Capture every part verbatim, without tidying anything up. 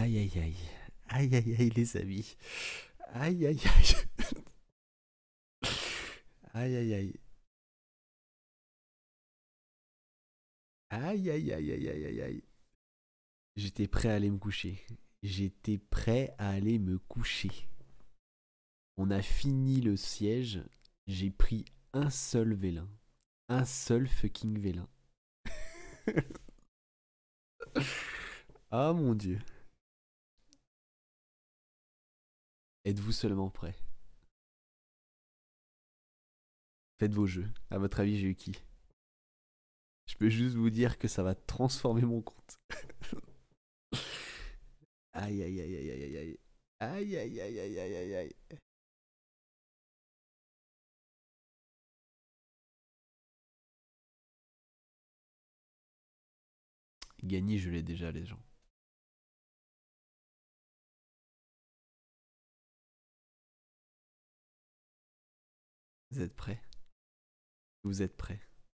Aïe aïe aïe. Aïe aïe aïe les amis. Aïe aïe aïe. Aïe aïe aïe. Aïe aïe aïe aïe aïe aïe aïe. J'étais prêt à aller me coucher. J'étais prêt à aller me coucher. On a fini le siège. J'ai pris un seul vélin. Un seul fucking vélin. Ah mon dieu. Êtes-vous seulement prêt? Faites vos jeux. À votre avis, j'ai eu qui? Je peux juste vous dire que ça va transformer mon compte. Aïe aïe aïe aïe aïe aïe aïe. Aïe aïe aïe aïe aïe aïe aïe. Gagné, je l'ai déjà, les gens. Vous êtes prêts? Vous êtes prêts?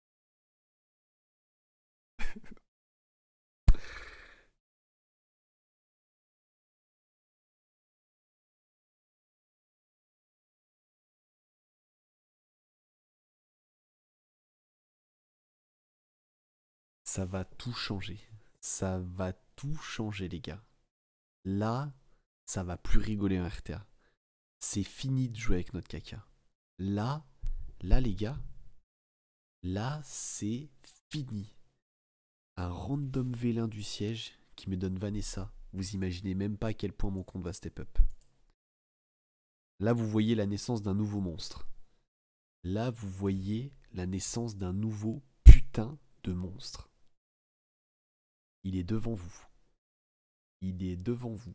Ça va tout changer. Ça va tout changer, les gars. Là, ça va plus rigoler en R T A. C'est fini de jouer avec notre caca. Là, là, les gars, là, c'est fini. Un random vélin du siège qui me donne Vanessa. Vous imaginez même pas à quel point mon compte va step up. Là, vous voyez la naissance d'un nouveau monstre. Là, vous voyez la naissance d'un nouveau putain de monstre. Il est devant vous. Il est devant vous.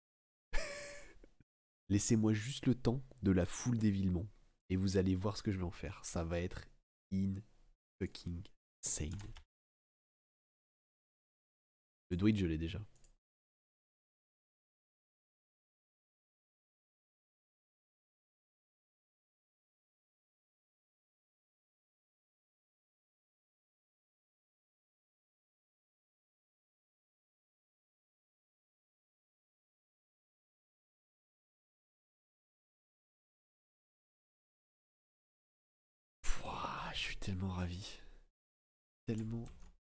Laissez-moi juste le temps de la foule d'évilement. Et vous allez voir ce que je vais en faire. Ça va être in fucking sane. Le Dwight, je l'ai déjà. Pouah, je suis tellement ravi. Tellement.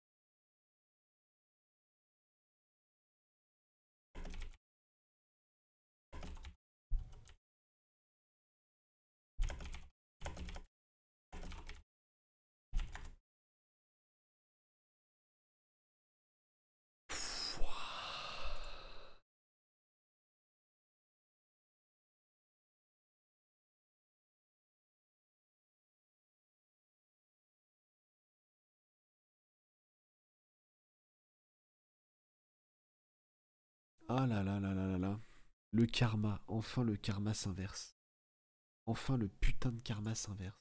Ah là là là là là là. Le karma. Enfin le karma s'inverse. Enfin le putain de karma s'inverse.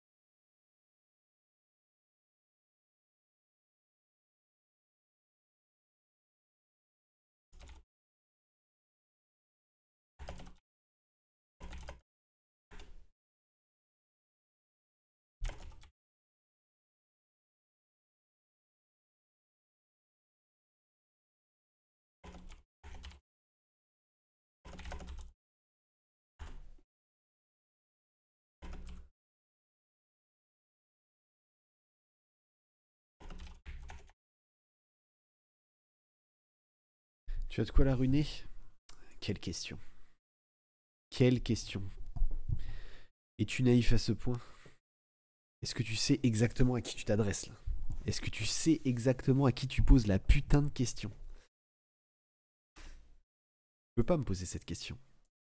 Tu as de quoi la ruiner? Quelle question. Quelle question. Es-tu naïf à ce point? Est-ce que tu sais exactement à qui tu t'adresses là? Est-ce que tu sais exactement à qui tu poses la putain de question? Tu peux pas me poser cette question.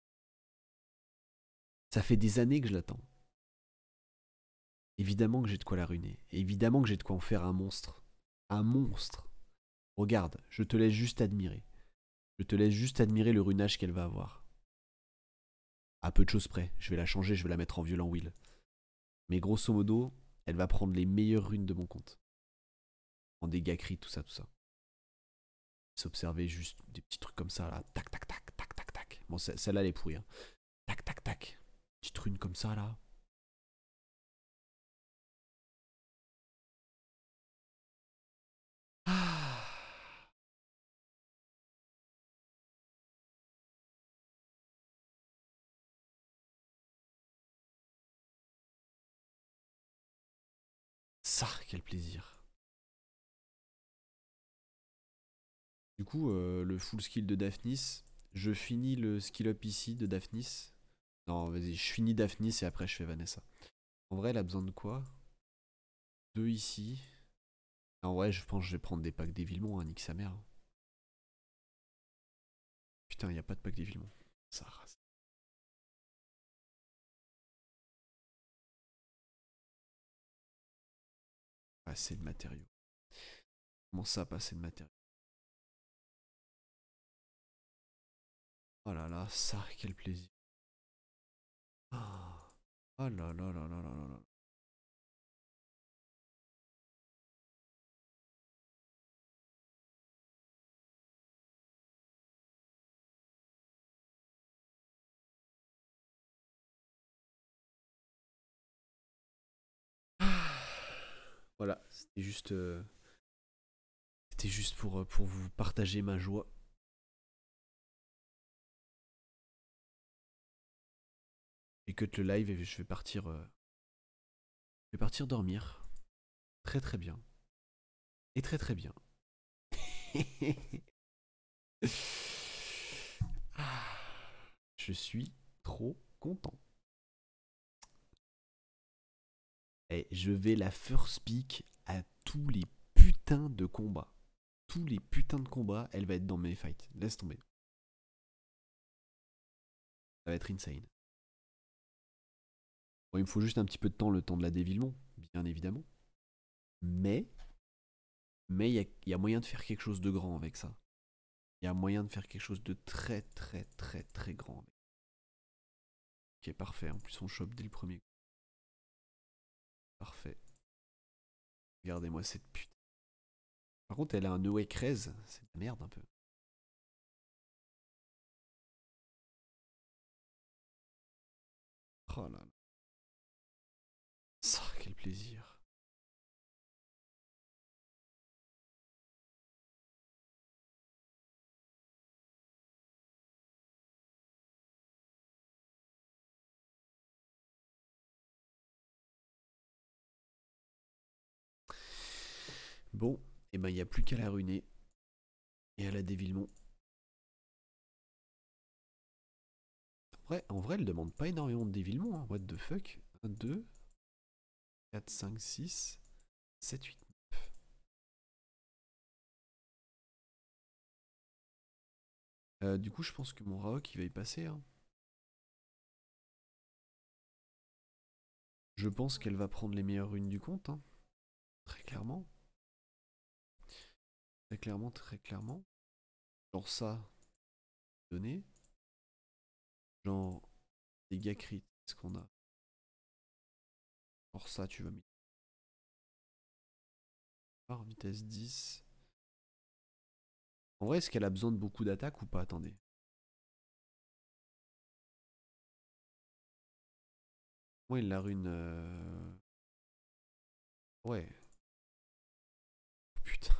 Ça fait des années que je l'attends. Évidemment que j'ai de quoi la ruiner. Évidemment que j'ai de quoi en faire un monstre. Un monstre. Regarde, je te laisse juste admirer. Je te laisse juste admirer le runage qu'elle va avoir. À peu de choses près. Je vais la changer, je vais la mettre en violent wheel. Mais grosso modo, elle va prendre les meilleures runes de mon compte. En dégâts crit, tout ça, tout ça. S'observer juste des petits trucs comme ça, là. Tac, tac, tac, tac, tac, tac. Bon, celle-là, elle est pourrie. Hein. Tac, tac, tac. Petite rune comme ça, là. Ah. Ça, quel plaisir. Du coup, euh, le full skill de Daphnis, je finis le skill up ici de Daphnis. Non, vas-y, je finis Daphnis et après je fais Vanessa. En vrai, elle a besoin de quoi? Deux ici. En vrai, je pense que je vais prendre des packs d'Évilmont, hein, nique sa mère. Putain, y a pas de pack d'Évilmont. Ça rase. Passer de matériaux. Comment ça, passer de matériaux? Oh là là, ça, quel plaisir. Oh là là là là là là là. Voilà, c'était juste, euh, c'était juste pour, euh, pour vous partager ma joie. Et que le live et je vais partir, euh, je vais partir dormir. Très très bien. Et très très bien. Je suis trop content. Et je vais la first pick à tous les putains de combats. Tous les putains de combats, elle va être dans mes fights. Laisse tomber. Ça va être insane. Bon, il me faut juste un petit peu de temps, le temps de la dévilement, bien évidemment. Mais, mais il y, y a moyen de faire quelque chose de grand avec ça. Il y a moyen de faire quelque chose de très très très très grand. Ok, parfait. En plus, on chope dès le premier coup. Parfait. Regardez-moi cette pute. Par contre, elle a un Awake Raise. C'est de la merde un peu. Oh là là. Ça, quel plaisir. Bon, et ben il n'y a plus qu'à la ruiner. Et à la dévilement. En vrai, en vrai, elle demande pas énormément de dévilement. Hein. What the fuck? un, deux, quatre, cinq, six, sept, huit. Euh, du coup, je pense que mon Raok il va y passer. Hein. Je pense qu'elle va prendre les meilleures runes du compte. Hein. Très clairement. Très clairement, très clairement. Genre ça, donné. Genre dégâts crit, ce qu'on a. Genre ça, tu vas mettre. Par vitesse dix. En vrai, est-ce qu'elle a besoin de beaucoup d'attaques ou pas? Attendez. Moi, il la rune. Euh... Ouais. Putain.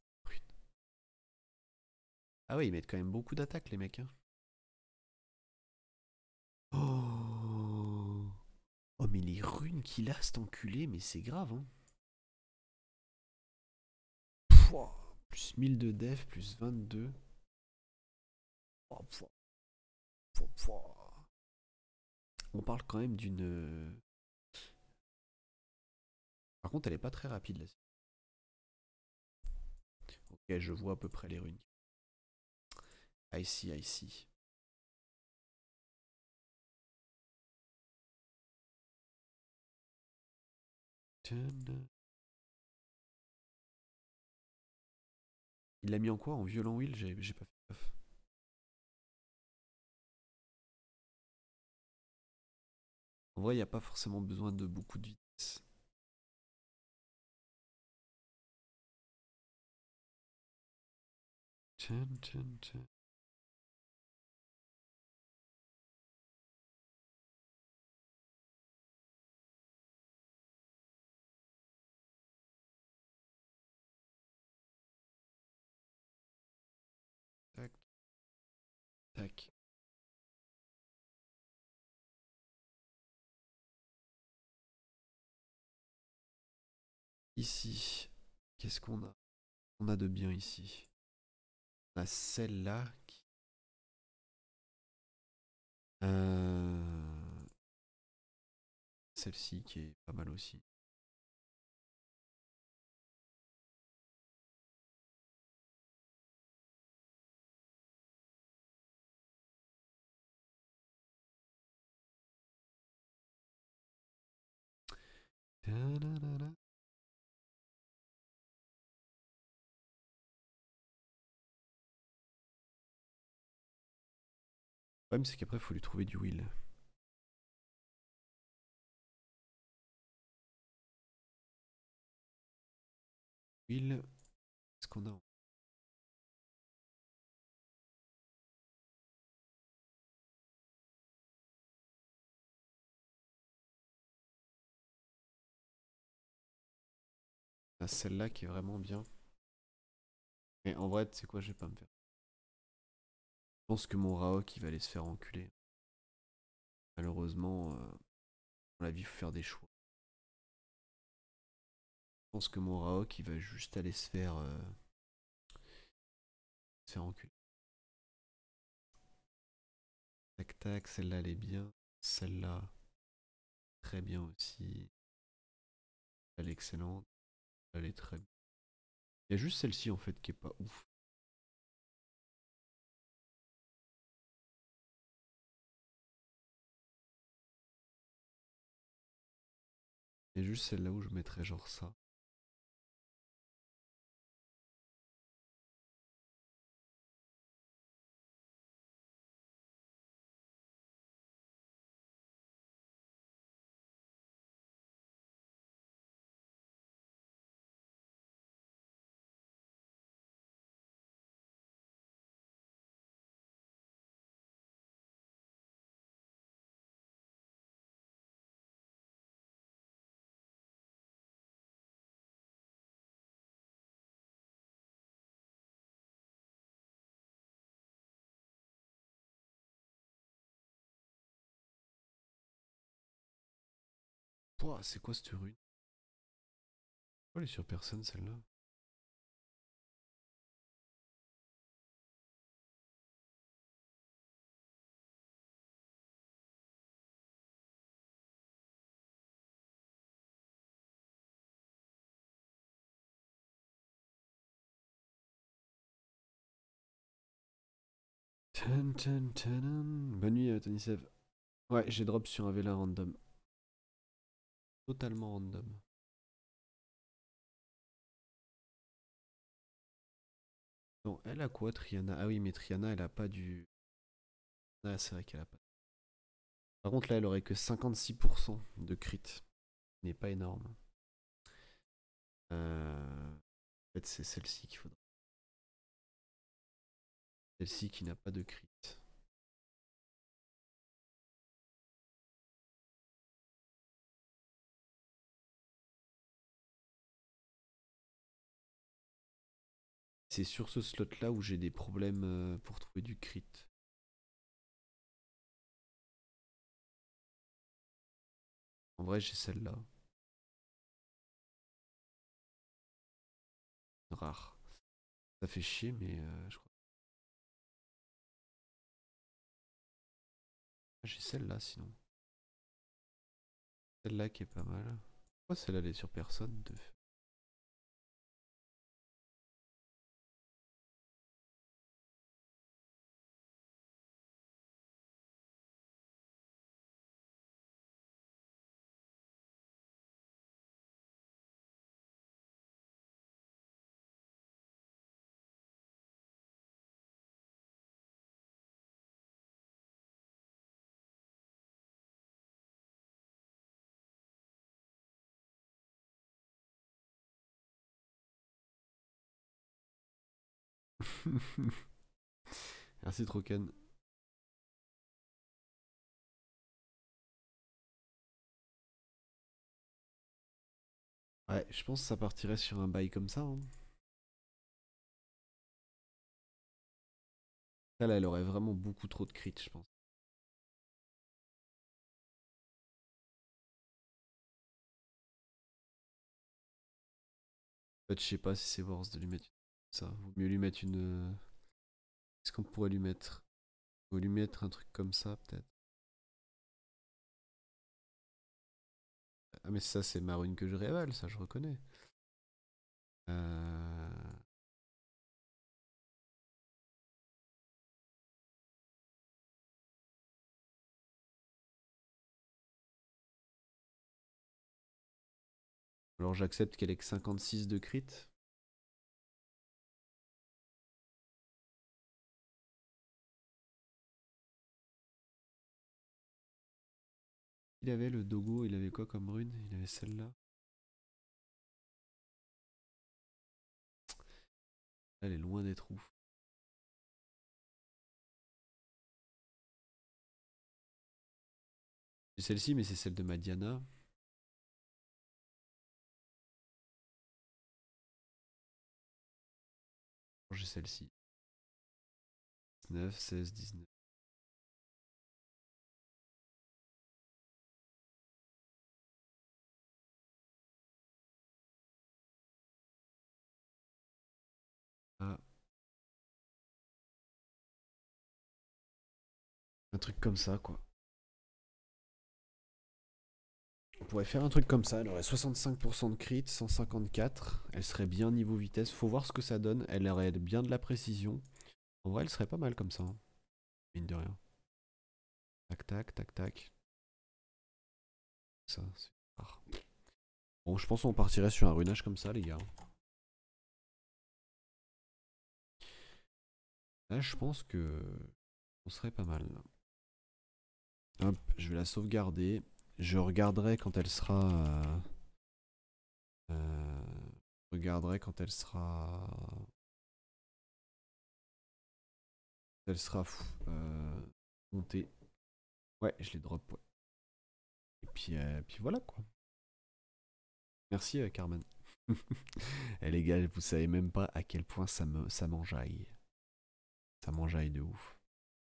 Ah ouais, ils mettent quand même beaucoup d'attaques, les mecs. Hein. Oh. Oh, mais les runes qu'il a, cet enculé, mais c'est grave, hein. Pouah. Plus mille de def, plus vingt-deux. Oh, pouah. Pouah, pouah. On parle quand même d'une... euh, Par contre, elle est pas très rapide, là. Ok, je vois à peu près les runes. I see, I see. Il l'a mis en quoi? En violent wheel? J'ai pas fait gaffe. En vrai, il n'y a pas forcément besoin de beaucoup de vitesse. Tchan, tchan, tchan. Tac, tac. Ici, qu'est-ce qu'on a? On a de bien ici. On a celle-là qui... Euh... Celle-ci qui est pas mal aussi. Ta-da-da-da. Le problème c'est qu'après il faut lui trouver du wheel. Wheel, qu'est-ce qu'on a? On a celle-là qui est vraiment bien. Mais en vrai, tu sais quoi, je vais pas me faire. Je pense que mon Raok il va aller se faire enculer. Malheureusement, euh, dans la vie, il faut faire des choix. Je pense que mon Raok il va juste aller se faire, euh, se faire enculer. Tac tac, celle-là elle est bien. Celle-là, très bien aussi. Elle est excellente. Elle est très bien. Il y a juste celle-ci en fait qui est pas ouf. Il y a juste celle-là où je mettrais genre ça. Pouah, c'est quoi cette rune? Pourquoi elle est sur personne celle-là? Tan, tan, tanan. Bonne nuit, euh, Tony Sev. Ouais, j'ai drop sur un Vela random. Totalement random. Bon, elle a quoi, Triana? Ah oui, mais Triana, elle a pas du... Ah, c'est vrai qu'elle a pas. Par contre, là, elle aurait que cinquante-six pour cent de crit. Ce n'est pas énorme. Euh... En fait, c'est celle-ci qu'il faudra. Celle-ci qui n'a pas de crit. C'est sur ce slot-là où j'ai des problèmes euh, pour trouver du crit. En vrai, j'ai celle-là. Rare. Ça fait chier, mais euh, je crois. Ah, j'ai celle-là sinon. Celle-là qui est pas mal. Pourquoi celle-là elle est sur personne de... Merci Troken. Ouais, je pense que ça partirait sur un bail comme ça. Hein. Là, elle aurait vraiment beaucoup trop de crit, je pense. En fait, je sais pas si c'est worth de lui mettre ça. Vaut mieux lui mettre une. Qu'est-ce qu'on pourrait lui mettre? Faut lui mettre un truc comme ça, peut-être. Ah, mais ça, c'est ma rune que je révèle, ça, je reconnais. Euh... Alors, j'accepte qu'elle ait que cinquante-six de crit. Il avait le Dogo, il avait quoi comme rune? Il avait celle-là. Elle est loin d'être ouf. J'ai celle-ci, mais c'est celle de Madiana. J'ai celle-ci. dix-neuf, seize, dix-neuf. Ah. Un truc comme ça, quoi. On pourrait faire un truc comme ça. Elle aurait soixante-cinq pour cent de crit, cent cinquante-quatre. Elle serait bien niveau vitesse. Faut voir ce que ça donne. Elle aurait bien de la précision. En vrai, elle serait pas mal comme ça. Hein. Mine de rien. Tac, tac, tac, tac. Ça, c'est rare. Bon, je pense qu'on partirait sur un runage comme ça, les gars. Là, je pense que on serait pas mal. Hop, je vais la sauvegarder. Je regarderai quand elle sera. Euh, euh, je regarderai quand elle sera. Elle sera euh, montée. Ouais, je les drop. Ouais. Et puis, euh, puis voilà quoi. Merci euh, Carmen. Eh les gars, vous savez même pas à quel point ça me ça m'enjaille. Ça m'enjaille de ouf.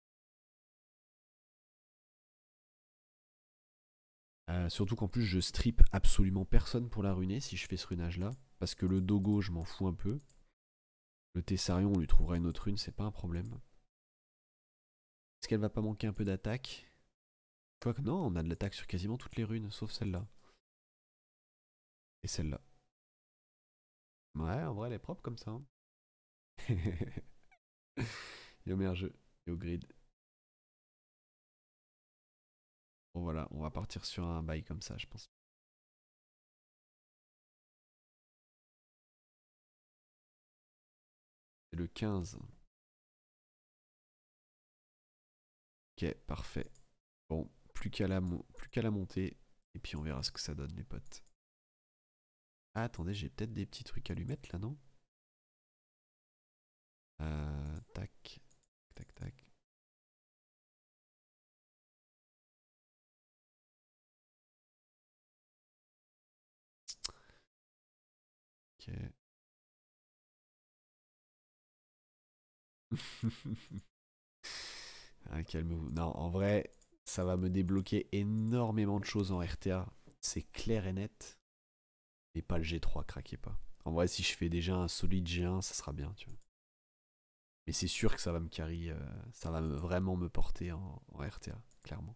Euh, surtout qu'en plus je strip absolument personne pour la ruiner si je fais ce runage là. Parce que le Dogo je m'en fous un peu. Le Tessarion on lui trouvera une autre rune, c'est pas un problème. Est-ce qu'elle va pas manquer un peu d'attaque? Quoique non, on a de l'attaque sur quasiment toutes les runes, sauf celle-là. Et celle-là. Ouais, en vrai elle est propre comme ça. Hein. Yo meilleur jeu, yo grid. Bon voilà, on va partir sur un bail comme ça je pense. C'est le quinze. Ok, parfait. Bon, plus qu'à la, plus qu'à la montée. Et puis on verra ce que ça donne les potes. Ah attendez, j'ai peut-être des petits trucs à lui mettre là, non? Euh, tac, tac, tac. Ok. Ah, calmez-vous. Non, en vrai, ça va me débloquer énormément de choses en R T A. C'est clair et net. Et pas le G trois, craquez pas. En vrai, si je fais déjà un solide G un, ça sera bien, tu vois. Mais c'est sûr que ça va me carry, euh, ça va me, vraiment me porter en, en R T A, clairement.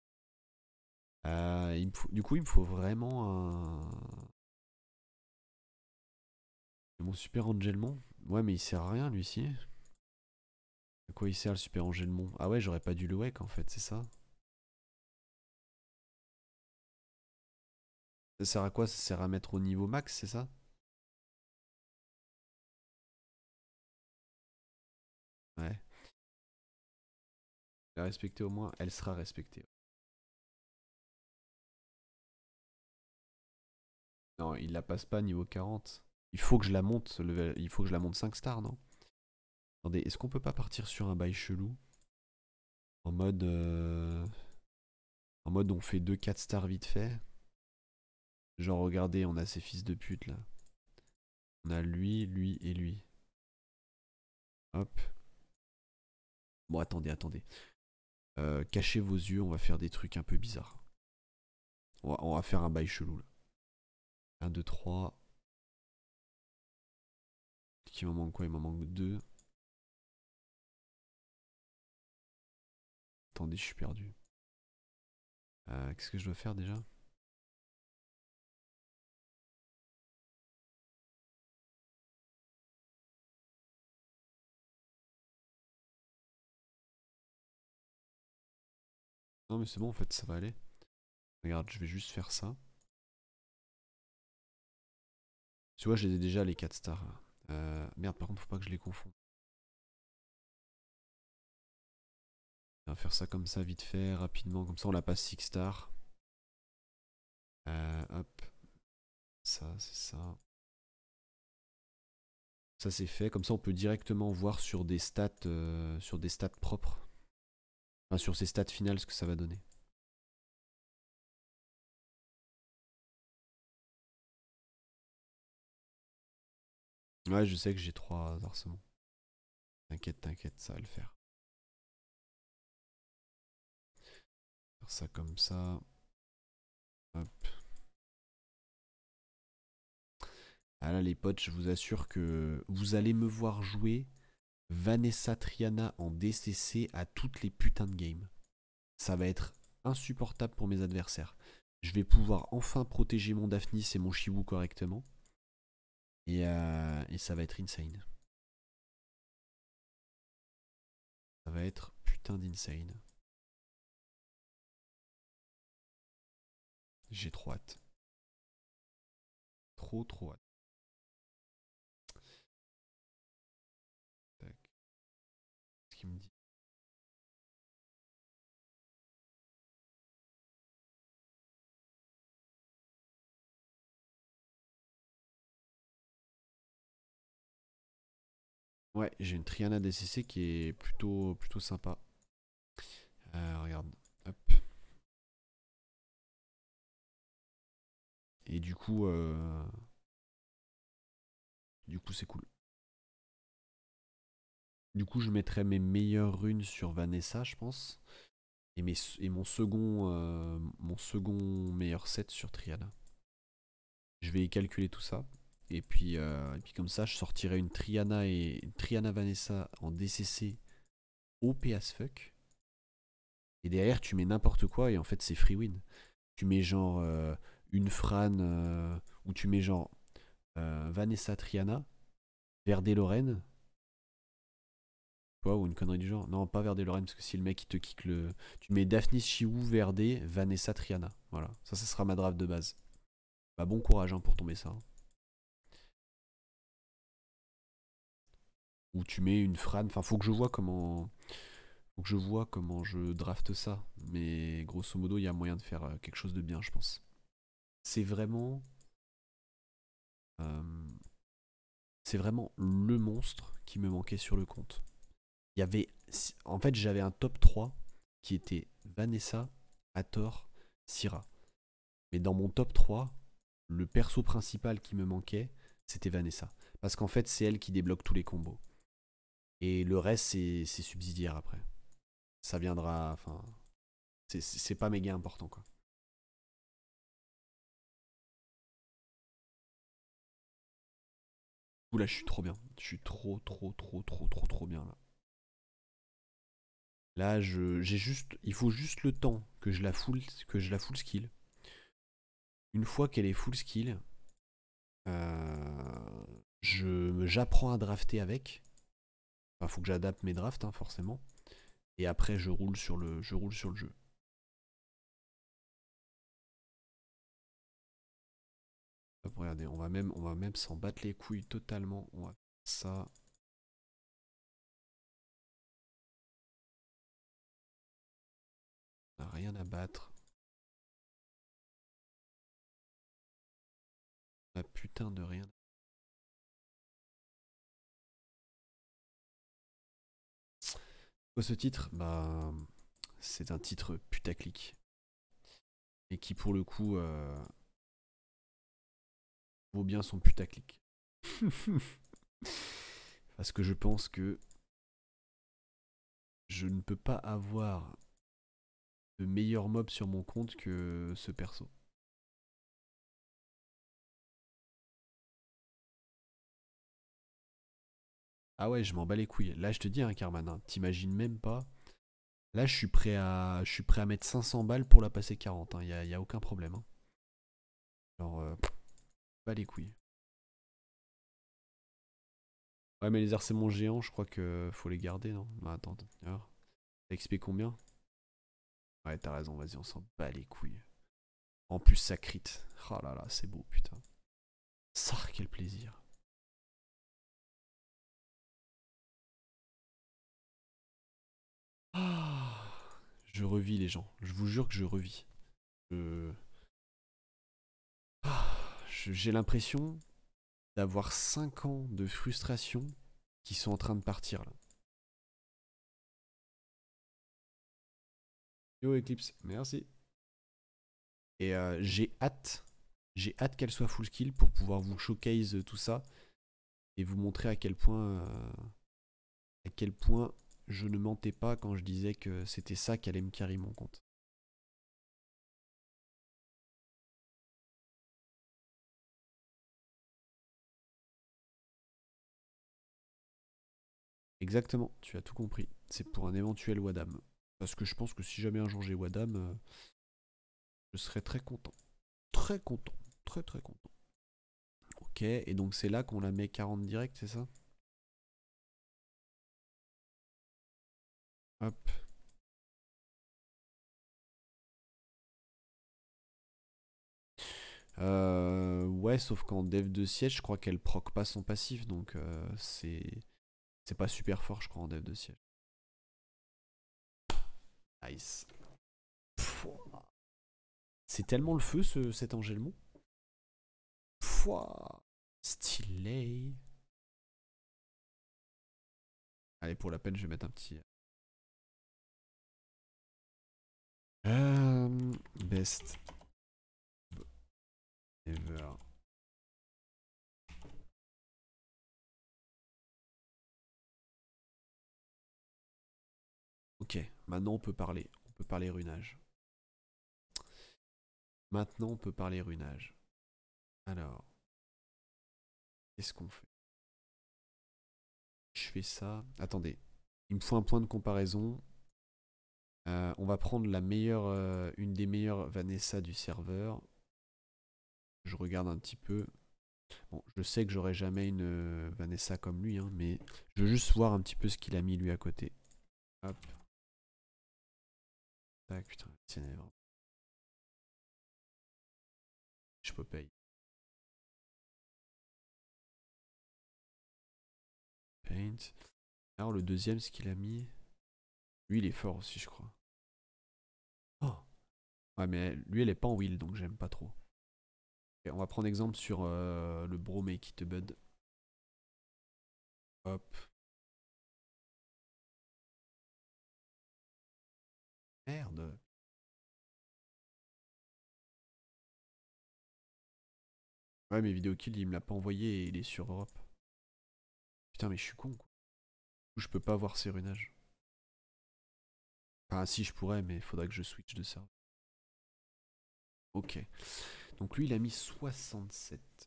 Euh, il me faut, du coup, il me faut vraiment un... Mon super Angelmon. Ouais, mais il sert à rien, lui-ci. À quoi il sert le super Angelmon? Ah ouais, j'aurais pas dû le wake, en fait, c'est ça? Ça sert à quoi? Ça sert à mettre au niveau max, c'est ça? Ouais. La respecter au moins, elle sera respectée. Non, il la passe pas niveau quarante. Il faut que je la monte, level... il faut que je la monte cinq stars, non? Attendez, est-ce qu'on peut pas partir sur un bail chelou? En mode... Euh... En mode on fait deux quatre stars vite fait. Genre regardez, on a ces fils de pute là. On a lui, lui et lui. Hop. Bon attendez, attendez. Euh, cachez vos yeux, on va faire des trucs un peu bizarres. On va, on va faire un bail chelou là. un, deux, trois. qu'il m'en manque quoi? Il m'en manque deux. Attendez, je suis perdu. Euh, Qu'est-ce que je dois faire déjà? Non mais c'est bon en fait, ça va aller. Regarde, je vais juste faire ça. Tu vois, je les ai déjà les quatre stars. Euh, merde, par contre, faut pas que je les confonde. On va faire ça comme ça, vite fait, rapidement. Comme ça, on la passe six stars. Euh, hop. Ça, c'est ça. Ça, c'est fait. Comme ça, on peut directement voir sur des stats, euh, sur des stats propres. Enfin, sur ces stats finales, ce que ça va donner. Ouais, je sais que j'ai trois arsements. T'inquiète, t'inquiète, ça va le faire. Faire ça comme ça. Hop. Ah là, les potes, je vous assure que vous allez me voir jouer Vanessa Triana en D C C à toutes les putains de games. Ça va être insupportable pour mes adversaires. Je vais pouvoir enfin protéger mon Daphnis et mon Chiwu correctement. Et, euh, et ça va être insane. Ça va être putain d'insane. J'ai trop hâte. Trop trop hâte. Tac. Ce qu'il me dit. Ouais, j'ai une Triana D C C qui est plutôt, plutôt sympa. Euh, regarde. Hop. Et du coup, euh, du coup, c'est cool. Du coup, je mettrai mes meilleures runes sur Vanessa, je pense. Et, mes, et mon, second, euh, mon second meilleur set sur Triana. Je vais calculer tout ça. Et puis, euh, et puis comme ça, je sortirai une Triana et une Triana Vanessa en D C C O P as fuck. Et derrière, tu mets n'importe quoi et en fait, c'est free win. Tu mets genre euh, une Fran euh, ou tu mets genre euh, Vanessa Triana, Verdé Lorraine. Quoi, ou une connerie du genre. Non, pas Verdé Lorraine, parce que si le mec il te kick le. Tu mets Daphnis Chiwu, Verdé, Vanessa Triana. Voilà, ça, ça sera ma draft de base. Bah, bon courage hein, pour tomber ça. Hein. Ou tu mets une Fran. Enfin, faut que je vois comment. Faut que je vois comment je draft ça. Mais grosso modo, il y a moyen de faire euh, quelque chose de bien, je pense. C'est vraiment. euh, C'est vraiment le monstre qui me manquait sur le compte. Il y avait. En fait, j'avais un top trois qui était Vanessa, Hathor, Syra. Mais dans mon top trois, le perso principal qui me manquait, c'était Vanessa. Parce qu'en fait, c'est elle qui débloque tous les combos. Et le reste, c'est subsidiaire après. Ça viendra. Enfin. C'est pas méga important, quoi. Ouh là, je suis trop bien. Je suis trop, trop, trop, trop, trop, trop bien là. Là, je, j'ai juste, il faut juste le temps que je la full, que je la full skill. Une fois qu'elle est full skill, euh, je, j'apprends à drafter avec. Enfin, faut que j'adapte mes drafts, hein, forcément. Et après, je roule sur le, je roule sur le jeu. Hop, regardez, on va même, on va même s'en battre les couilles totalement. On va faire ça. On n'a rien à battre. On a putain de rien. Quoi ce titre? Bah, c'est un titre putaclic. Et qui pour le coup euh, vaut bien son putaclic. Parce que je pense que je ne peux pas avoir de meilleur mob sur mon compte que ce perso. Ah ouais, je m'en bats les couilles. Là, je te dis, hein, Carman, hein, t'imagines même pas. Là, je suis prêt à, je suis prêt à mettre cinq cents balles pour la passer quarante. Il hein, y, a, y a aucun problème. Hein. Genre, euh, pas les couilles. Ouais, mais les harcèlements géants, je crois que faut les garder, non? Bah, attends, alors. T'as X P combien? Ouais, t'as raison, vas-y, on s'en bat les couilles. En plus, ça crit. Oh là là, c'est beau, putain. Ça, quel plaisir. Ah, je revis les gens. Je vous jure que je revis. Je... Ah, j'ai l'impression d'avoir cinq ans de frustration qui sont en train de partir là. Yo Eclipse, merci. Et euh, j'ai hâte, j'ai hâte qu'elle soit full skill pour pouvoir vous showcase tout ça et vous montrer à quel point, euh, à quel point je ne mentais pas quand je disais que c'était ça qui allait me carry mon compte. Exactement, tu as tout compris. C'est pour un éventuel Wadam. Parce que je pense que si jamais un jour j'ai Wadam, euh, je serais très content. Très content. Très très content. Ok, et donc c'est là qu'on la met quarante direct, c'est ça? Hop. Euh, ouais, sauf qu'en dev de siège, je crois qu'elle proc pas son passif, donc euh, c'est c'est pas super fort, je crois, en dev de siège. Nice. Pouah. C'est tellement le feu, ce, cet Angèlemon. Pouah. Stylé. Allez, pour la peine, je vais mettre un petit... Euh, best ever. Ok, maintenant on peut parler. On peut parler runage. Maintenant on peut parler runage. Alors, qu'est-ce qu'on fait? Je fais ça. Attendez, il me faut un point de comparaison. Euh, on va prendre la meilleure, euh, une des meilleures Vanessa du serveur. Je regarde un petit peu. Bon, je sais que j'aurai jamais une euh, Vanessa comme lui, hein, mais je veux juste voir un petit peu ce qu'il a mis lui à côté. Hop. Tac, putain, ténèbres. Je peux payer. Paint. Alors le deuxième, ce qu'il a mis. Lui, il est fort aussi, je crois. Oh. Ouais, mais lui, elle est pas en wheel, donc j'aime pas trop. Et on va prendre exemple sur euh, le bro Make It a Bud. Hop. Merde. Ouais, mais vidéo kill, il me l'a pas envoyé et il est sur Europe. Putain, mais je suis con, quoi. Je peux pas voir ses runages. Enfin, si, je pourrais, mais il faudrait que je switch de serveur. Ok. Donc lui, il a mis soixante-sept.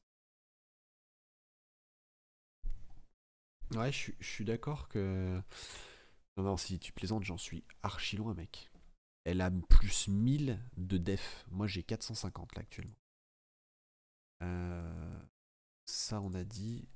Ouais, je suis- je suis d'accord que... Non, non, si tu plaisantes, j'en suis archi loin, mec. Elle a plus mille de def. Moi, j'ai quatre cent cinquante là actuellement. Euh, Ça, on a dit.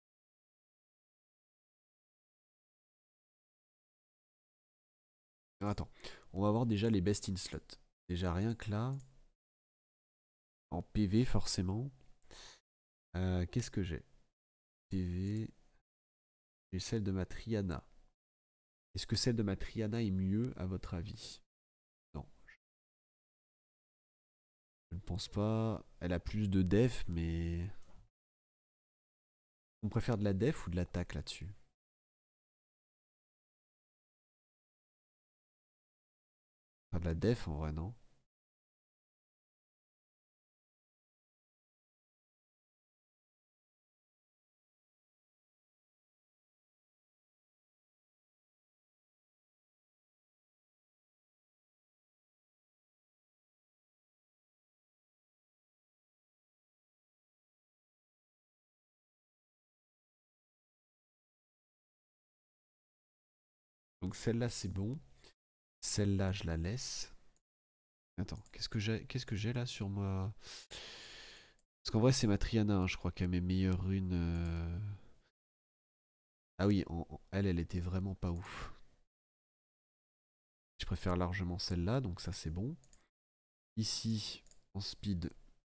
Ah, attends, on va voir déjà les best in slot. Déjà, rien que là, en P V, forcément. Euh, Qu'est-ce que j'ai? P V. J'ai celle de ma Triana. Est-ce que celle de ma Triana est mieux, à votre avis? Non, je ne pense pas. Elle a plus de def, mais. On préfère de la def ou de l'attaque là-dessus? Pas de la def en vrai, non? donc celle-là c'est bon. Celle-là je la laisse. Attends, qu'est-ce que j'ai qu'est-ce que j'ai là sur moi? Parce qu'en vrai c'est ma Triana, hein, je crois qu'elle mes meilleures runes. euh... Ah oui, en- en- elle, elle était vraiment pas ouf. Je préfère largement celle-là, donc ça c'est bon. Ici, en speed,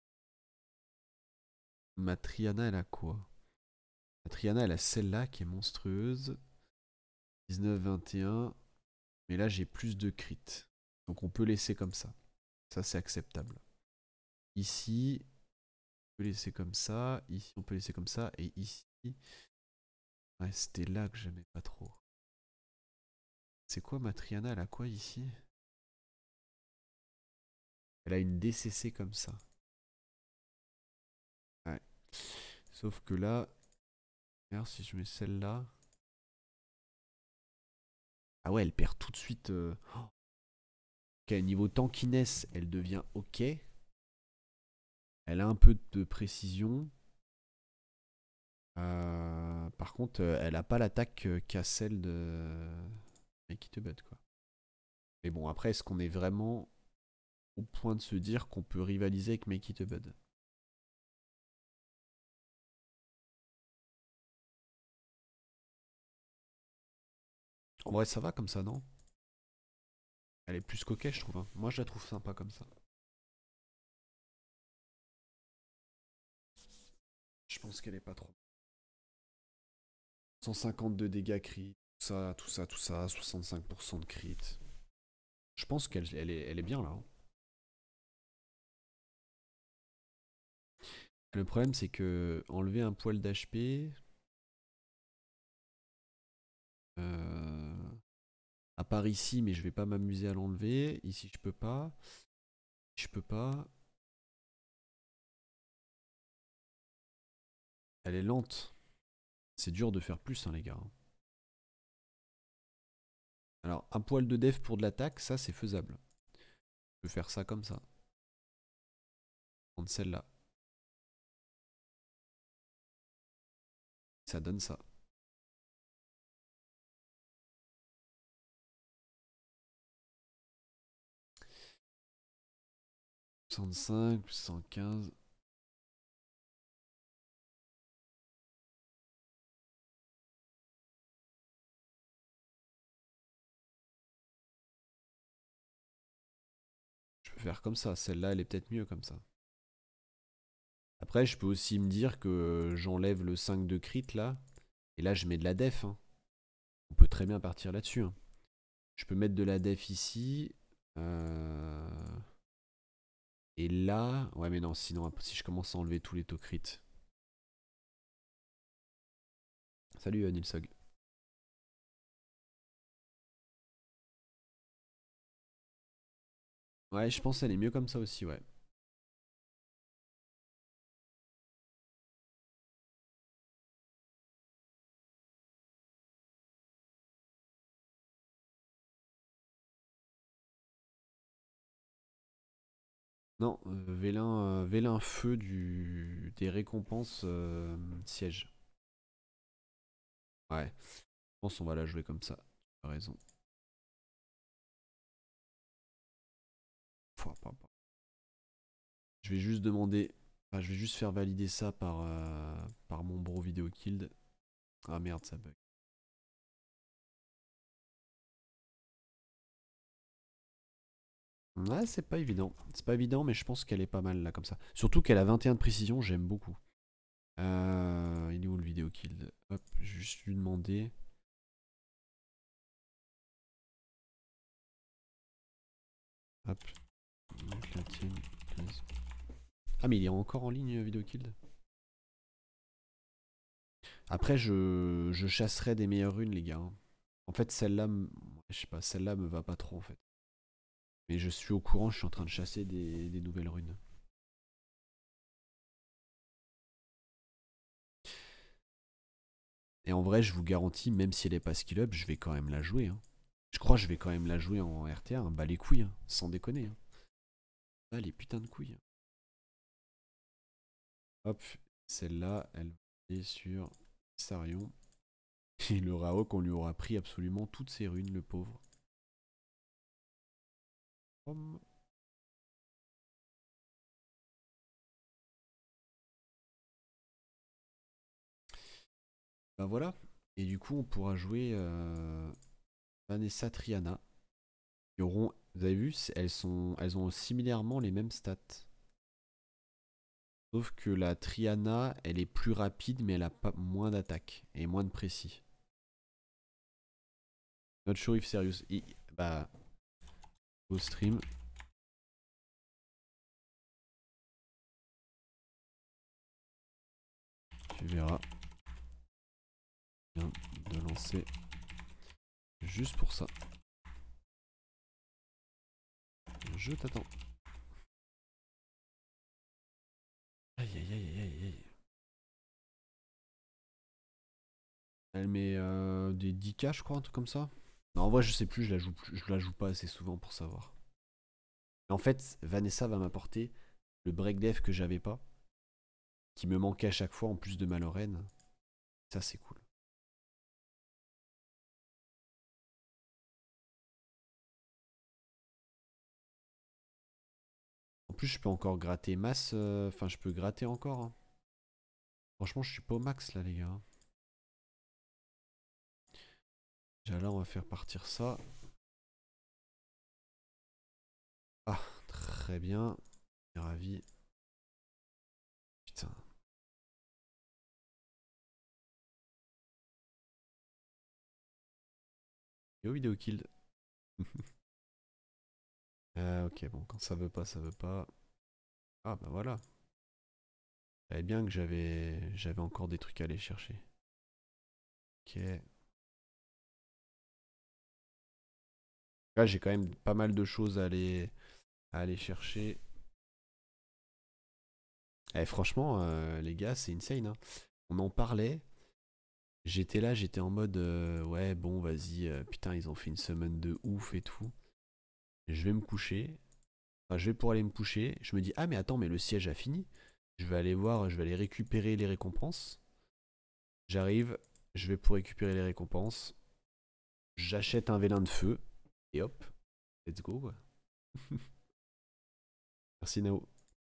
ma Triana elle a quoi? Ma Triana elle a celle-là qui est monstrueuse. dix-neuf vingt et un. Mais là j'ai plus de crit. Donc on peut laisser comme ça. Ça c'est acceptable. Ici, on peut laisser comme ça. Ici on peut laisser comme ça. Et ici... Ouais, c'était là que j'aimais pas trop. C'est quoi ma Triana? Elle a quoi ici? Elle a une D C C comme ça. Ouais. Sauf que là... Regarde si je mets celle-là... Ah ouais, elle perd tout de suite... Euh... Oh. Ok, niveau tankiness, elle devient ok. Elle a un peu de précision. Euh... Par contre, euh, elle a pas l'attaque euh, qu'a celle de... Make It a Bud, quoi. Mais bon, après, est-ce qu'on est vraiment au point de se dire qu'on peut rivaliser avec Make It a Bud? En vrai, ça va comme ça, non? Elle est plus coquette, je trouve, hein. Moi, je la trouve sympa comme ça. Je pense qu'elle est pas trop. cent cinquante de dégâts crit, tout ça, tout ça, tout ça, soixante-cinq pour cent de crit. Je pense qu'elle elle est, elle est bien là, hein. Le problème, c'est que enlever un poil d'H P. Euh, à part ici, mais je vais pas m'amuser à l'enlever. Ici, je peux pas. Je peux pas. Elle est lente. C'est dur de faire plus, hein, les gars. Alors, un poil de def pour de l'attaque, ça, c'est faisable. Je peux faire ça comme ça. Prendre celle-là. Ça donne ça. soixante-cinq, cent quinze. Je peux faire comme ça. Celle-là, elle est peut-être mieux comme ça. Après, je peux aussi me dire que j'enlève le cinq de crit là. Et là, je mets de la def, hein. On peut très bien partir là-dessus, hein. Je peux mettre de la def ici. Euh... Et là... Ouais, mais non, sinon, si je commence à enlever tous les taux crit. Salut, euh, Nilsog. Ouais, je pense qu'elle est mieux comme ça aussi, ouais. Non, euh, Vélin, euh, Vélin feu du... des récompenses euh, siège. Ouais, je pense qu'on va la jouer comme ça. Tu as raison. Pouah, pouah, pouah. Je vais juste demander... Enfin, je vais juste faire valider ça par, euh, par mon bro vidéo killed. Ah merde, ça bug. Ouais, c'est pas évident. C'est pas évident, mais je pense qu'elle est pas mal là comme ça. Surtout qu'elle a vingt et un de précision, j'aime beaucoup. Euh, il est où le vidéo kill? Hop, je vais juste lui demander. Hop. Ah, mais il est encore en ligne, vidéo kill. Après, je, je chasserai des meilleures runes, les gars, hein. En fait, celle-là, je sais pas, celle-là me va pas trop en fait. Mais je suis au courant, je suis en train de chasser des, des nouvelles runes. Et en vrai, je vous garantis, même si elle est pas skill up, je vais quand même la jouer, hein. Je crois que je vais quand même la jouer en R T A, hein. Bah les couilles, hein. Sans déconner, hein. Bah les putains de couilles. Hop, celle-là, elle est sur Sarion. Et le Raok, on lui aura pris absolument toutes ses runes, le pauvre. Hum. Bah voilà. Et du coup, on pourra jouer euh, Vanessa Triana. Qui auront, vous avez vu, elles, sont, elles ont similairement les mêmes stats. Sauf que la Triana, elle est plus rapide, mais elle a pas moins d'attaque et moins de précis. Not sure if serious. I, bah, au stream. Tu verras. Je viens de lancer juste pour ça. Je t'attends. Aïe aïe aïe aïe aïe. Elle met euh, des dix K je crois, un truc comme ça. Non, en vrai je sais plus, je la joue, plus, je la joue pas assez souvent pour savoir. En fait, Vanessa va m'apporter le break def que j'avais pas. Qui me manquait à chaque fois en plus de ma Lorraine. Ça c'est cool. En plus je peux encore gratter masse. Enfin euh, je peux gratter encore. Hein. Franchement je suis pas au max là les gars. Déjà là on va faire partir ça. Ah très bien. Ravi. Putain. Yo vidéo kill. euh, ok bon quand ça veut pas ça veut pas. Ah bah voilà. Je savais bien que j'avais j'avais encore des trucs à aller chercher. Ok. Là j'ai quand même pas mal de choses à aller, à aller chercher. Eh, franchement euh, les gars c'est insane hein. On en parlait. J'étais là, j'étais en mode euh, ouais bon vas-y, euh, putain ils ont fait une semaine de ouf et tout. Je vais me coucher. Enfin je vais pour aller me coucher. Je me dis ah mais attends mais le siège a fini. Je vais aller voir, je vais aller récupérer les récompenses. J'arrive, je vais pour récupérer les récompenses. J'achète un vélin de feu. Et hop, let's go quoi. Merci Nao.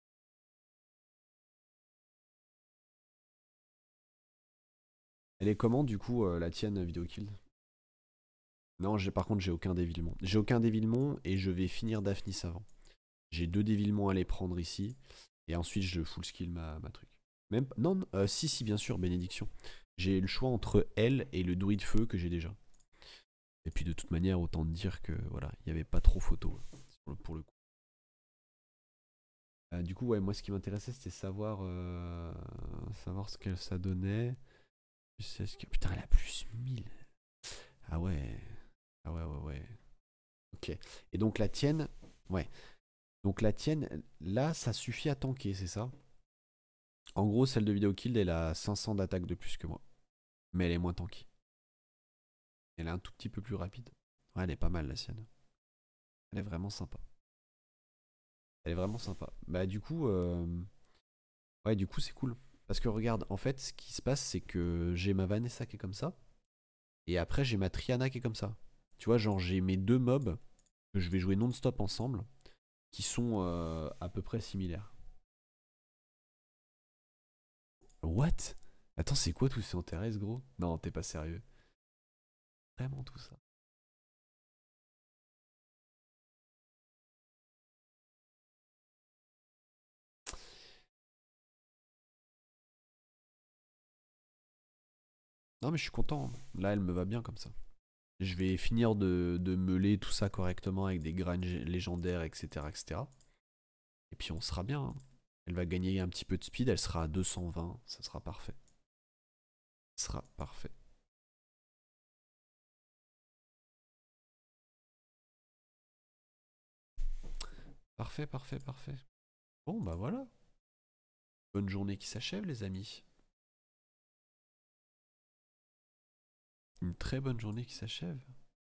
Elle est comment du coup euh, la tienne vidéo kill? Non, j'ai par contre j'ai aucun dévilement. J'ai aucun dévilement et je vais finir Daphnis avant. J'ai deux dévilements à les prendre ici. Et ensuite je full skill ma, ma truc. Même non, euh, si si bien sûr, bénédiction. J'ai le choix entre elle et le druide feu que j'ai déjà. Et puis de toute manière, autant te dire que voilà, il n'y avait pas trop photo pour le coup. Euh, du coup, ouais, moi ce qui m'intéressait c'était savoir, euh, savoir ce que ça donnait. Est-ce que... Putain, elle a plus mille. Ah ouais. Ah ouais, ouais, ouais. Ok. Et donc la tienne, ouais. Donc la tienne, là, ça suffit à tanker, c'est ça? En gros, celle de Video Kill, elle a cinq cents d'attaque de plus que moi. Mais elle est moins tanky. Elle est un tout petit peu plus rapide. Ouais, elle est pas mal la sienne. Elle est vraiment sympa. Elle est vraiment sympa. Bah du coup, euh... ouais, du coup c'est cool. Parce que regarde, en fait, ce qui se passe, c'est que j'ai ma Vanessa qui est comme ça. Et après, j'ai ma Triana qui est comme ça. Tu vois, genre, j'ai mes deux mobs que je vais jouer non-stop ensemble qui sont euh, à peu près similaires. What? Attends, c'est quoi tout ces intéresse, gros? Non, t'es pas sérieux. Vraiment tout ça. Non, mais je suis content. Là, elle me va bien comme ça. Je vais finir de, de meuler tout ça correctement avec des graines légendaires, et cetera, et cetera. Et puis on sera bien. Hein. Elle va gagner un petit peu de speed, elle sera à deux cent vingt, ça sera parfait. Ça sera parfait. Parfait, parfait, parfait. Bon, bah voilà. Bonne journée qui s'achève, les amis. Une très bonne journée qui s'achève.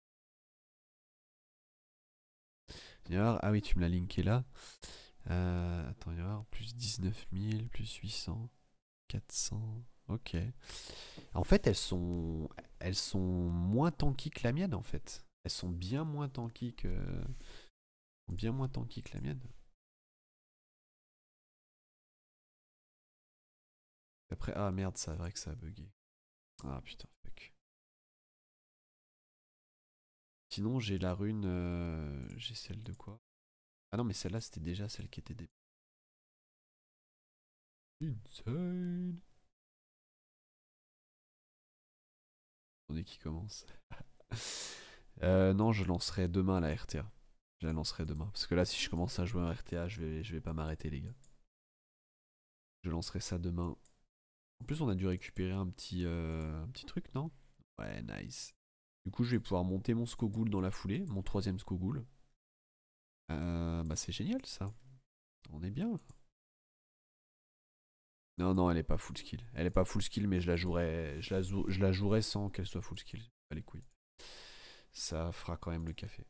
Ah oui, tu me l'as linké là. Euh, attends, il y a plus dix-neuf mille, plus huit cents, quatre cents. Ok. En fait, elles sont. elles sont moins tanky que la mienne en fait. Elles sont bien moins tanky que... Bien moins tanky que la mienne. Après, ah merde, c'est vrai que ça a bugué. Ah putain, fuck. Sinon, j'ai la rune... euh, J'ai celle de quoi? Ah non, mais celle-là, c'était déjà celle qui était... Dé... Insane. Attendez qui commence. euh, non, je lancerai demain la R T A. Je la lancerai demain. Parce que là, si je commence à jouer en R T A, je vais, je vais pas m'arrêter, les gars. Je lancerai ça demain. En plus, on a dû récupérer un petit, euh, un petit truc, non? Ouais, nice. Du coup, je vais pouvoir monter mon Skogoul dans la foulée, mon troisième Skogoul. Euh, bah, c'est génial ça. On est bien. Non, non, elle est pas full skill. Elle est pas full skill, mais je la jouerai, je la, je la jouerai sans qu'elle soit full skill. Pas les couilles. Ça fera quand même le café.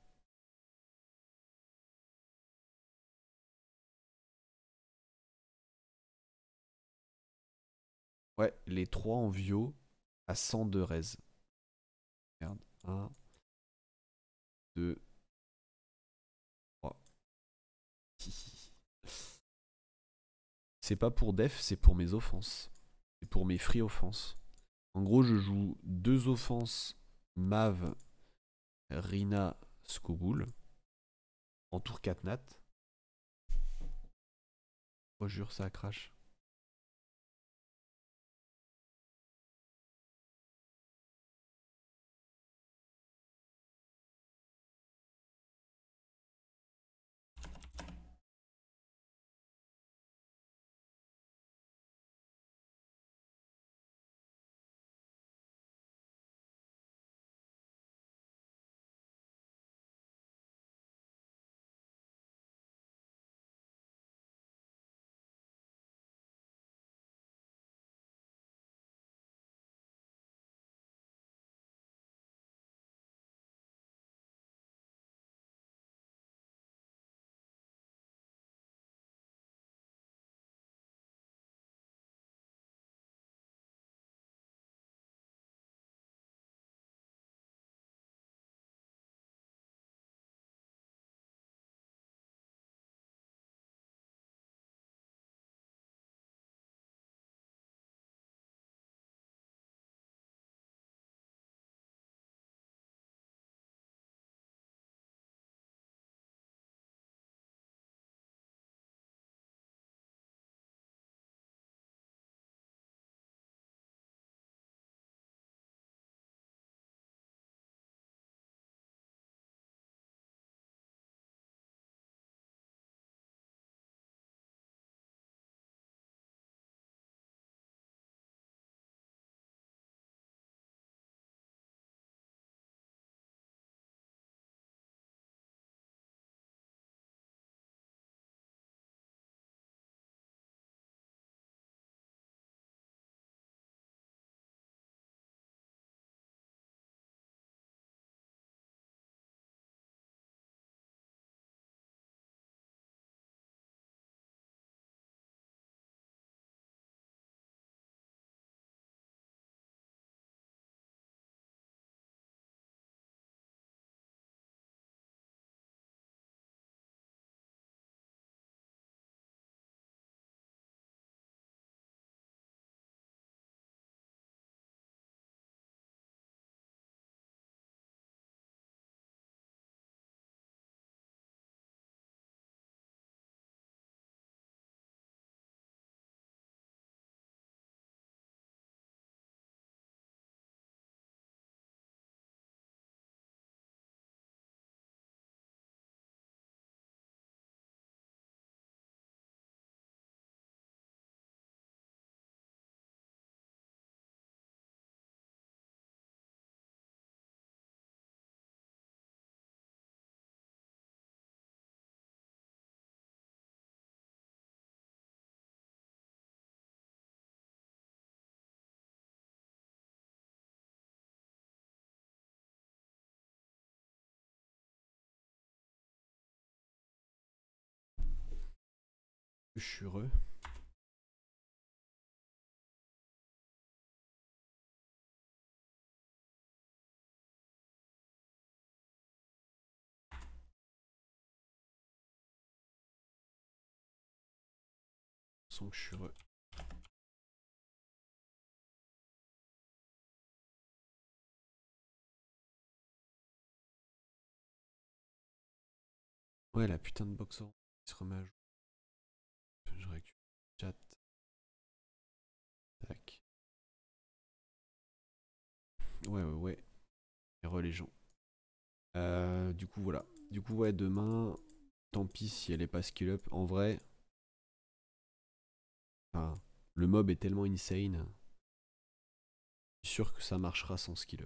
Ouais, les trois en vio à cent deux res. Merde. un, deux, trois. C'est pas pour def, c'est pour mes offenses. C'est pour mes free offenses. En gros, je joue deux offenses Mav, Rina, Skogoul en tour quatre nat. Oh, jure, ça crash. Je suis heureux. Sans que je suis re... Ouais, la putain de box orange qui se remet à jour. Je récupère le chat. Tac. Ouais, ouais, ouais. Heureux les gens. Euh, du coup, voilà. Du coup, ouais, demain, tant pis si elle est pas skill up. En vrai, enfin, le mob est tellement insane. Je suis sûr que ça marchera sans skill up.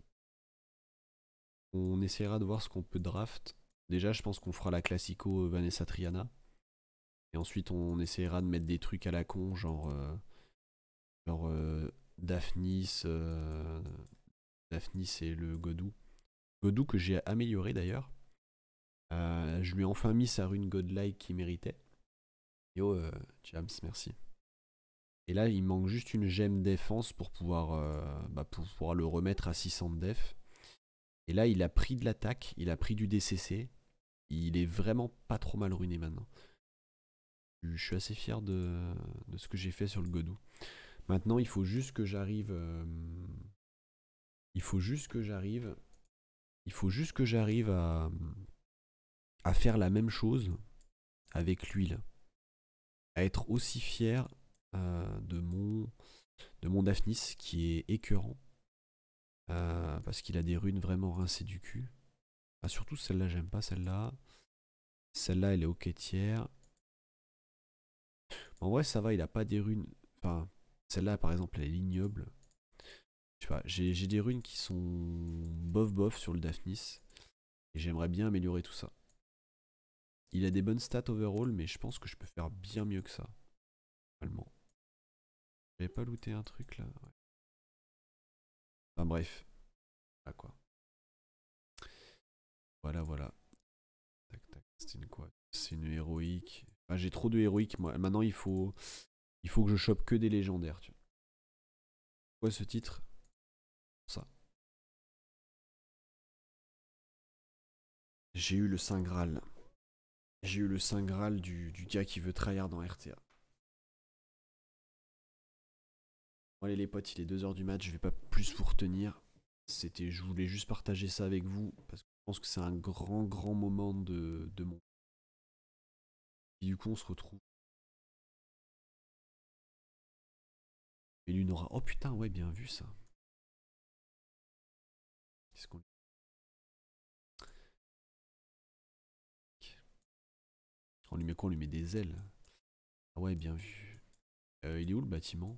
On essaiera de voir ce qu'on peut draft. Déjà, je pense qu'on fera la classico Vanessa Triana. Et ensuite, on essaiera de mettre des trucs à la con, genre. Euh, genre euh, Daphnis. Euh, Daphnis et le Godou. Godou que j'ai amélioré d'ailleurs. Euh, je lui ai enfin mis sa rune godlike qu'il méritait. Yo, euh, Jams, merci. Et là, il manque juste une gemme défense pour pouvoir, euh, bah, pour pouvoir le remettre à six cents de def. Et là, il a pris de l'attaque, il a pris du D C C. Il est vraiment pas trop mal ruiné maintenant. Je suis assez fier de, de ce que j'ai fait sur le Godou. Maintenant, il faut juste que j'arrive. Euh, il faut juste que j'arrive. Il faut juste que j'arrive à, à faire la même chose avec l'huile. À être aussi fier euh, de mon de mon Daphnis qui est écœurant. Euh, parce qu'il a des runes vraiment rincées du cul. Ah, surtout celle-là, j'aime pas celle-là. Celle-là, elle est ok tiers. En vrai, ça va, il a pas des runes. Enfin, celle-là, par exemple, elle est ignoble. Je sais pas, j'ai des runes qui sont bof bof sur le Daphnis. Et j'aimerais bien améliorer tout ça. Il a des bonnes stats overall, mais je pense que je peux faire bien mieux que ça. Normalement. J'avais pas looté un truc là, ouais. Enfin bref. Voilà quoi. Voilà, voilà. Tac, tac. C'est une quoi? C'est une héroïque. Enfin, j'ai trop de héroïques, moi. Maintenant, il faut... il faut que je chope que des légendaires, tu vois. Quoi ce titre? Ça. J'ai eu le Saint Graal. J'ai eu le Saint Graal du, du gars qui veut tryhard dans R T A. Bon allez les potes, il est deux heures du match, je vais pas plus vous retenir. C'était, je voulais juste partager ça avec vous, parce que je pense que c'est un grand grand moment de, de mon... Et du coup on se retrouve. Et Lunora, oh putain ouais bien vu ça. Qu'est-ce qu'on... On lui met quoi? On lui met des ailes. Ah ouais bien vu. Euh, il est où le bâtiment?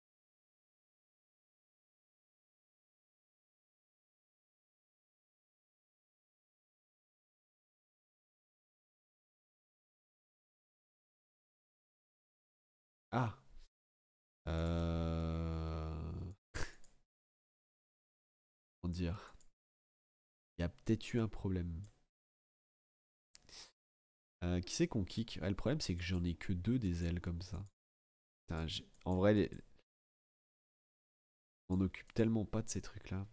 Ah Euh... Comment dire? Il y a peut-être eu un problème. Euh, qui c'est qu'on kick? Ah, le problème c'est que j'en ai que deux des ailes comme ça. Putain, en vrai, les... on occupe tellement pas de ces trucs-là.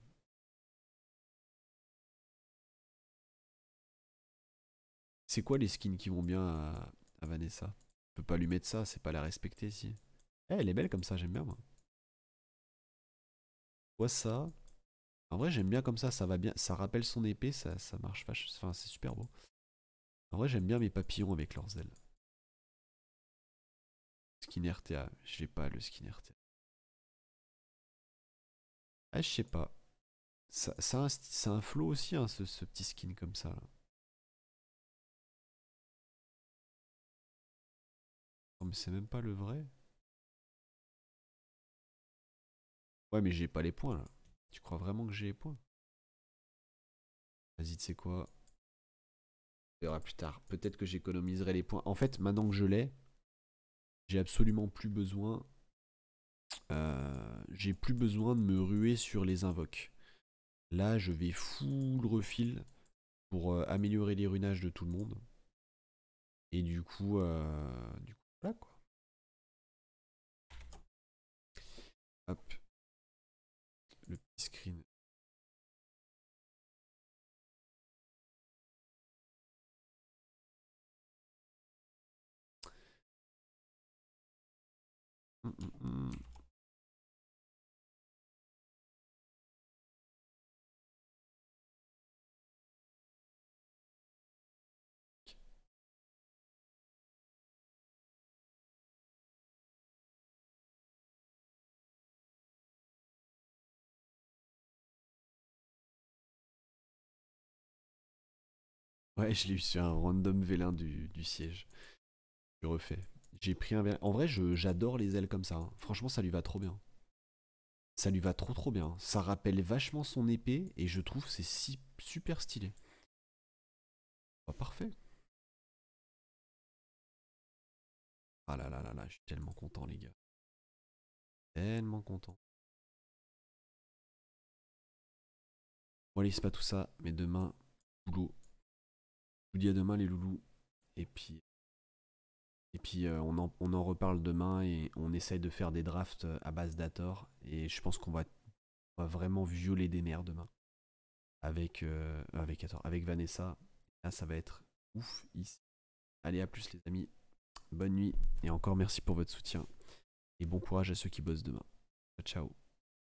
C'est quoi les skins qui vont bien à, à Vanessa? On peut pas lui mettre ça, c'est pas la respecter si. Eh, elle est belle comme ça, j'aime bien moi. Vois ça. En vrai, j'aime bien comme ça, ça va bien. Ça rappelle son épée, ça, ça marche vache. Enfin, c'est super beau. En vrai, j'aime bien mes papillons avec leurs ailes. Skin R T A, je l'ai pas le skin R T A. Ah, je sais pas. Ça, ça a un, c'est un flow aussi, hein, ce, ce petit skin comme ça. Là. Non, mais c'est même pas le vrai. Ouais, mais j'ai pas les points là. Tu crois vraiment que j'ai les points? Vas-y, tu sais quoi? On verra plus tard. Peut-être que j'économiserai les points. En fait, maintenant que je l'ai, j'ai absolument plus besoin. Euh, j'ai plus besoin de me ruer sur les invoques. Là, je vais full refill pour euh, améliorer les runages de tout le monde. Et du coup, euh, du coup, voilà quoi. Hop, le petit screen. hum. Ouais, je l'ai eu sur un random vélin du, du siège. Je refais. J'ai pris un vélin. En vrai, je- j'adore les ailes comme ça, hein. Franchement, ça lui va trop bien. Ça lui va trop trop bien. Ça rappelle vachement son épée et je trouve que c'est si super stylé. Bah, parfait. Ah là là là là, je suis tellement content, les gars. Tellement content. Bon, allez, c'est pas tout ça, mais demain, boulot. Je vous dis à demain, les loulous. Et puis, et puis euh, on, en, on en reparle demain et on essaye de faire des drafts euh, à base d'Ator. Et je pense qu'on va, on va vraiment violer des mers demain. Avec, euh, avec, Hathor, avec Vanessa. Là, ça va être ouf ici. Allez, à plus, les amis. Bonne nuit. Et encore merci pour votre soutien. Et bon courage à ceux qui bossent demain. Ciao.